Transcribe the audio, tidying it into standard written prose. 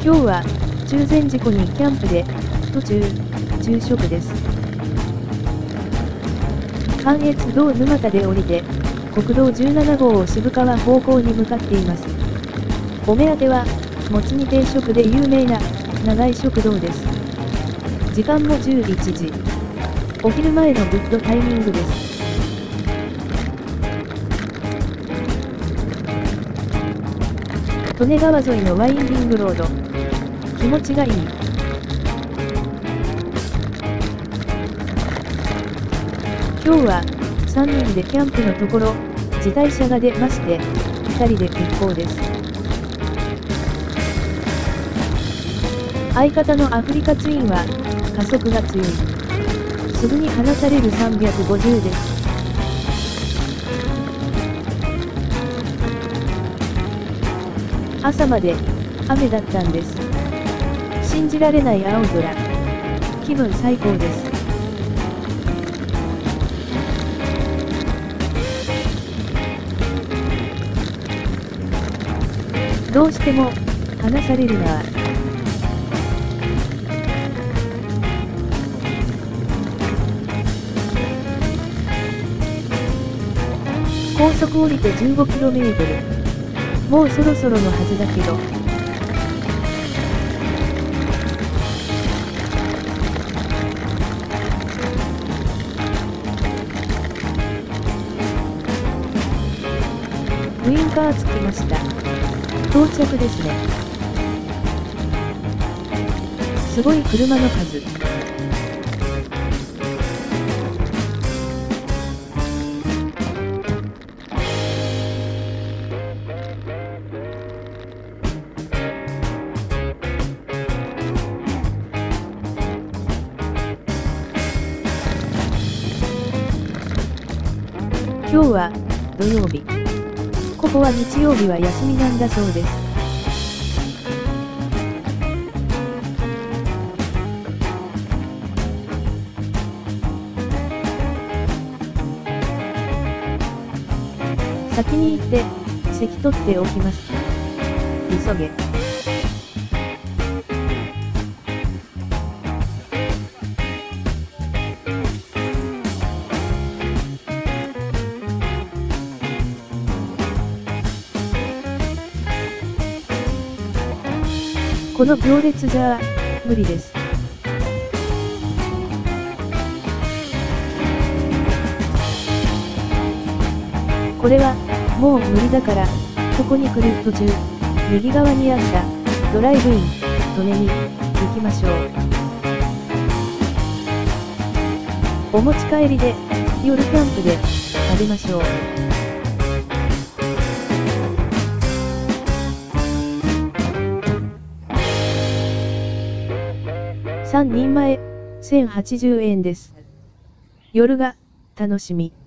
今日は中禅寺湖にキャンプで途中昼食です。関越道沼田で降りて国道17号を渋川方向に向かっています。お目当てはもつ煮定食で有名な長井食堂です。時間も11時。お昼前のグッドタイミングです。利根川沿いのワインディングロード。気持ちがいい。今日は3人でキャンプのところ、自転車が出まして、2人で結構です。相方のアフリカツインは加速が強い。すぐに離される350です。朝まで雨だったんです。信じられない青空。気分最高です。どうしても離されるな。高速降りて 15km。もうそろそろのはずだけど。ウインカーつきました。到着ですね。すごい車の数。今日は土曜日。ここは日曜日は休みなんだそうです。先に行って席取っておきます。急げ。この行列じゃ無理です。これはもう無理だから、ここに来る途中、右側にあったドライブイン、利根に行きましょう。お持ち帰りで夜キャンプで食べましょう。3人前、1080円です。夜が楽しみ。